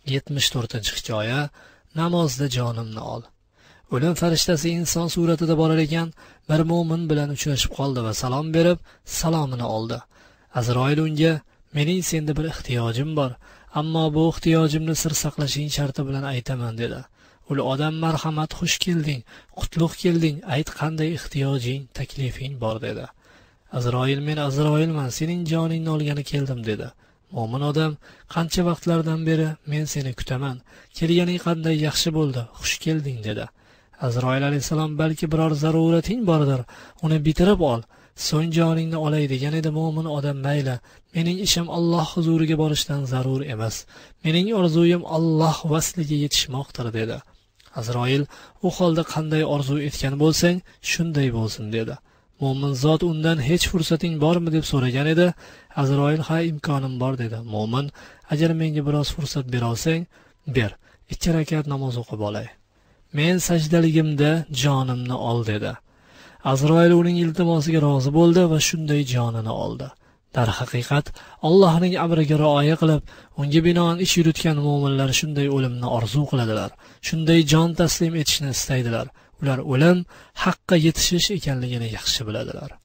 74-hikoya. Namozda jonimni ol. O'lim farishtasi inson suratida borar ekan, bir mo'min bilan uchrashib qoldi va salom berib, salomini oldi. Azroil unga: "Mening senda bir ehtiyojim bor, ammo bu ehtiyojimni sir saqlashing sharti bilan aytaman" dedi. Ul odam: "Marhamat, xush kelding, qutlug' kelding, ayt qanday ehtiyojing, taklifing bor" dedi. Azroil: "Men Azroilman, sening joningni olgani keldim" dedi. Mo'min odam: "Qancha vaqtlardan beri men seni kutaman, kelganing qanday yaxshi bo'ldi, xush kelding" dedi. Azroil alayhisalom: "Balki biror zarurating bordir, uni bitirib ol, so'ng joningni olay" degan edi. Mo'min odam: "Mayli, mening ishim Alloh huzuriga borishdan zarur emas. Mening orzuyim Alloh vasliga yetishmoqdir" dedi. Azroil: "U holda qanday orzu etgan bo'lsang, shunday bo'lsin" dedi. Mo'min zot undan: "Hech fursating bormi?" deb so'ragan edi. Azroil: "Ha, imkonim bor" dedi. Mo'min: "Agar menga biroz fursat bera olsang, ber. 2 rakat namoz o'qib olay. Men sajdaligimda jonimni ol" dedi. Azroil uning iltimosiga rozi bo'ldi va shunday jonini oldi. Darhaqiqat, Allohning amriga rioya qilib, unga binoan ish yuritgan mo'minlar shunday o'limni orzu qiladilar. Shunday jon taslim etishni istaydilar. Ular o'lim haqqa yetishish ekanligini yaxshi biladilar.